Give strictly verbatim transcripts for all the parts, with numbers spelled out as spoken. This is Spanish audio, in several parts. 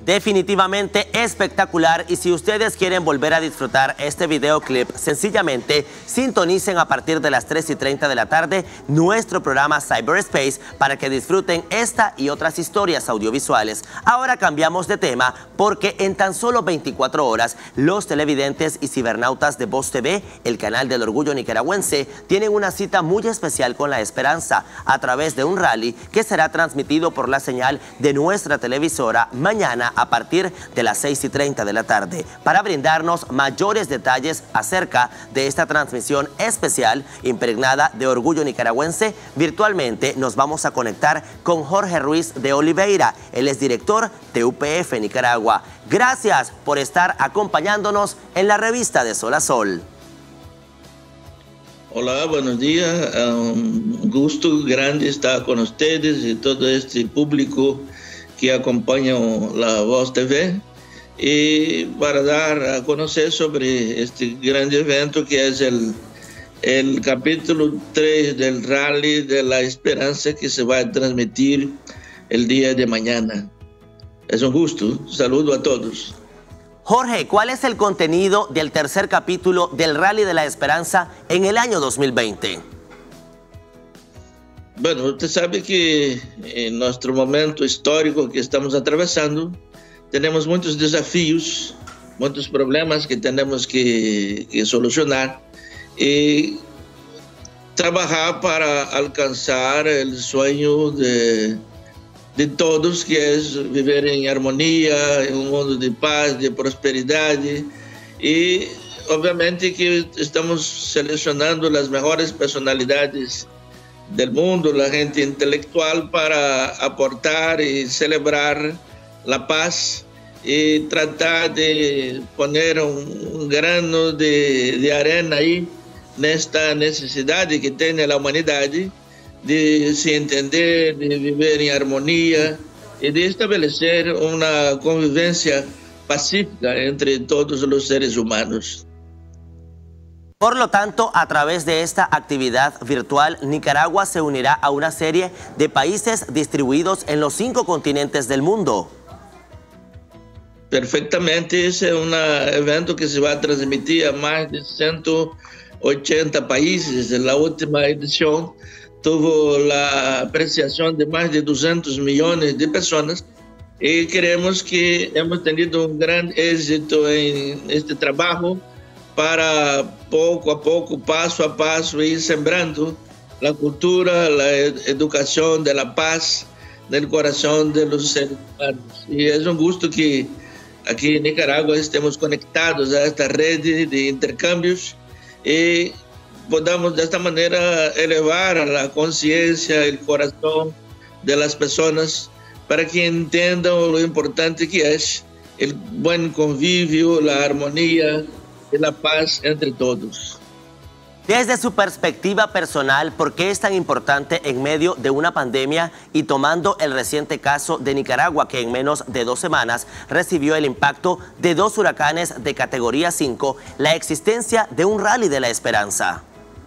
Definitivamente espectacular, y si ustedes quieren volver a disfrutar este videoclip, sencillamente sintonicen a partir de las tres y treinta de la tarde nuestro programa Cyberspace para que disfruten esta y otras historias audiovisuales. Ahora cambiamos de tema porque en tan solo veinticuatro horas los televidentes y cibernautas de Voz T V, el canal del orgullo nicaragüense, tienen una cita muy especial con la esperanza a través de un rally que será transmitido por la señal de nuestra televisora mañana a partir de las seis y treinta de la tarde. Para brindarnos mayores detalles acerca de esta transmisión especial impregnada de orgullo nicaragüense, virtualmente nos vamos a conectar con Jorge Ruiz de Oliveira. Él es director de U P F Nicaragua. Gracias por estar acompañándonos en la revista de Sol a Sol. Hola, buenos días. Un gusto grande estar con ustedes y todo este público que acompaña la Voz T V, y para dar a conocer sobre este gran evento que es el, el capítulo tres del Rally de la Esperanza, que se va a transmitir el día de mañana. Es un gusto. Saludo a todos. Jorge, ¿cuál es el contenido del tercer capítulo del Rally de la Esperanza en el año dos mil veinte? Bueno, usted sabe que en nuestro momento histórico que estamos atravesando, tenemos muchos desafíos, muchos problemas que tenemos que, que solucionar y trabajar para alcanzar el sueño de, de todos, que es vivir en armonía, en un mundo de paz, de prosperidad. Y obviamente que estamos seleccionando las mejores personalidades del mundo, la gente intelectual, para aportar y celebrar la paz y tratar de poner un, un grano de, de arena ahí en esta necesidad que tiene la humanidad de se entender, de vivir en armonía y de establecer una convivencia pacífica entre todos los seres humanos. Por lo tanto, a través de esta actividad virtual, Nicaragua se unirá a una serie de países distribuidos en los cinco continentes del mundo. Perfectamente, ese es un evento que se va a transmitir a más de ciento ochenta países. En la última edición tuvo la apreciación de más de doscientos millones de personas, y creemos que hemos tenido un gran éxito en este trabajo para poco a poco, paso a paso, ir sembrando la cultura, la educación de la paz en el corazón de los seres humanos. Y es un gusto que aquí en Nicaragua estemos conectados a esta red de intercambios y podamos de esta manera elevar a la conciencia, el corazón de las personas, para que entiendan lo importante que es el buen convivio, la armonía y la paz entre todos. Desde su perspectiva personal, ¿por qué es tan importante en medio de una pandemia y tomando el reciente caso de Nicaragua, que en menos de dos semanas recibió el impacto de dos huracanes de categoría cinco, la existencia de un Rally de la Esperanza?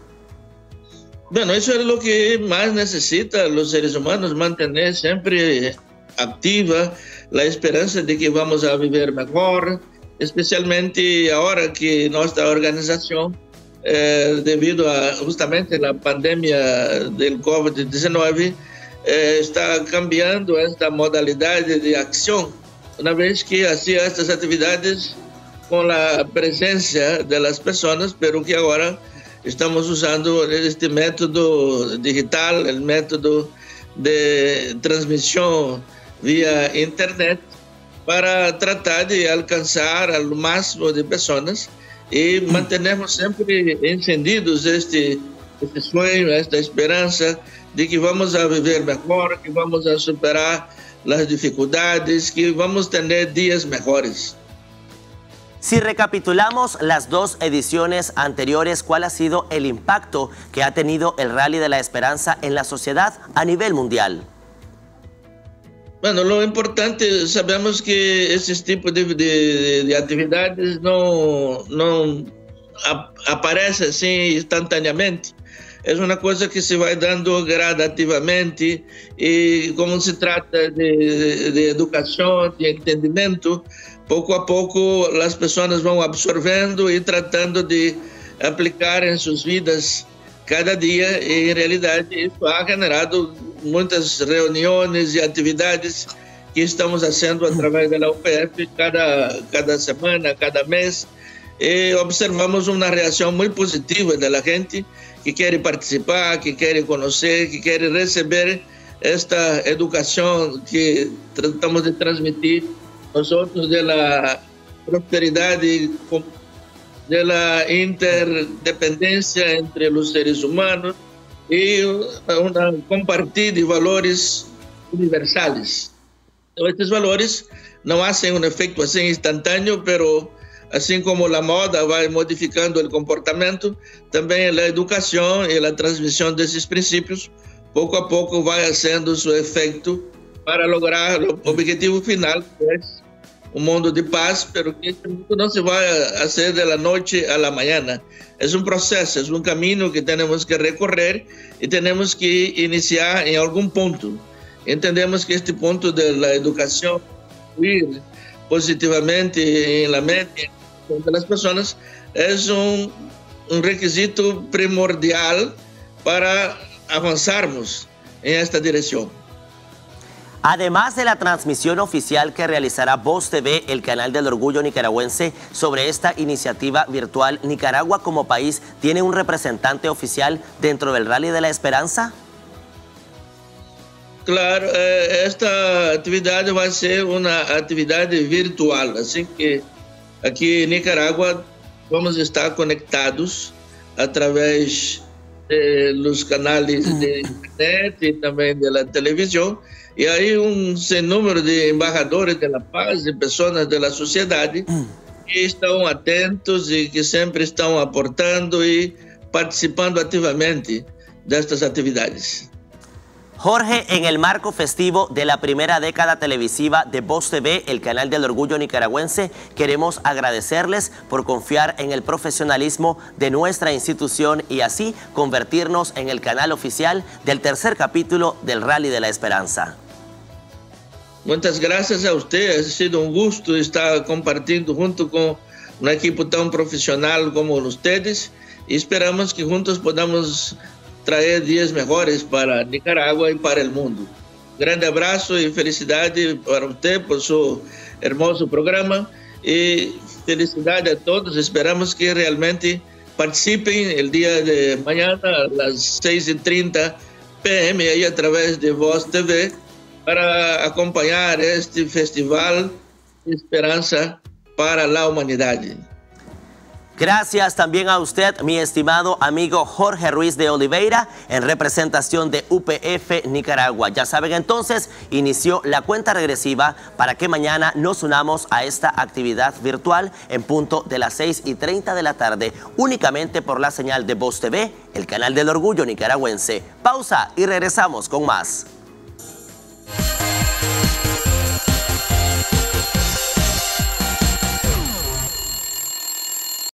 Bueno, eso es lo que más necesitan los seres humanos, mantener siempre activa la esperanza de que vamos a vivir mejor, especialmente ahora que nuestra organización, eh, debido a justamente la pandemia del COVID diecinueve, eh, está cambiando esta modalidad de acción, una vez que hacía estas actividades con la presencia de las personas, pero que ahora estamos usando este método digital, el método de transmisión vía internet, para tratar de alcanzar al máximo de personas y mantenemos siempre encendidos este, este sueño, esta esperanza de que vamos a vivir mejor, que vamos a superar las dificultades, que vamos a tener días mejores. Si recapitulamos las dos ediciones anteriores, ¿cuál ha sido el impacto que ha tenido el Rally de la Esperanza en la sociedad a nivel mundial? Bueno, lo importante, sabemos que ese tipo de, de, de actividades no, no ap aparece así instantáneamente. es una cosa que se va dando gradativamente y como se trata de, de educación, de entendimiento, poco a poco las personas van absorbiendo y tratando de aplicar en sus vidas cada día y en realidad eso ha generado muchas reuniones y actividades que estamos haciendo a través de la U P F cada, cada semana, cada mes. Y observamos una reacción muy positiva de la gente que quiere participar, que quiere conocer, que quiere recibir esta educación que tratamos de transmitir nosotros de la prosperidad y de la interdependencia entre los seres humanos y una compartir de valores universales. Estos valores no hacen un efecto así instantáneo, pero así como la moda va modificando el comportamiento, también la educación y la transmisión de esos principios poco a poco va haciendo su efecto para lograr el objetivo final, que es un mundo de paz, pero que este mundo no se va a hacer de la noche a la mañana. Es un proceso, es un camino que tenemos que recorrer y tenemos que iniciar en algún punto. Entendemos que este punto de la educación, influir positivamente en la mente de las personas, es un, un requisito primordial para avanzarnos en esta dirección. Además de la transmisión oficial que realizará Voz T V, el canal del orgullo nicaragüense, sobre esta iniciativa virtual, ¿Nicaragua como país tiene un representante oficial dentro del Rally de la Esperanza? Claro, eh, esta actividad va a ser una actividad virtual, así que aquí en Nicaragua vamos a estar conectados a través de los canales de internet y también de la televisión. Y hay un sinnúmero de embajadores de la paz, de personas de la sociedad que están atentos y que siempre están aportando y participando activamente de estas actividades. Jorge, en el marco festivo de la primera década televisiva de Voz T V, el canal del orgullo nicaragüense, queremos agradecerles por confiar en el profesionalismo de nuestra institución y así convertirnos en el canal oficial del tercer capítulo del Rally de la Esperanza. Muchas gracias a usted, ha sido un gusto estar compartiendo junto con un equipo tan profesional como ustedes y esperamos que juntos podamos traer días mejores para Nicaragua y para el mundo. Grande abrazo y felicidades para usted por su hermoso programa y felicidades a todos. Esperamos que realmente participen el día de mañana a las seis y treinta p m ahí a través de Voz T V para acompañar este festival de esperanza para la humanidad. Gracias también a usted, mi estimado amigo Jorge Ruiz de Oliveira, en representación de U P F Nicaragua. Ya saben, entonces, inició la cuenta regresiva para que mañana nos unamos a esta actividad virtual en punto de las seis y treinta de la tarde, únicamente por la señal de Voz T V, el canal del orgullo nicaragüense. Pausa y regresamos con más.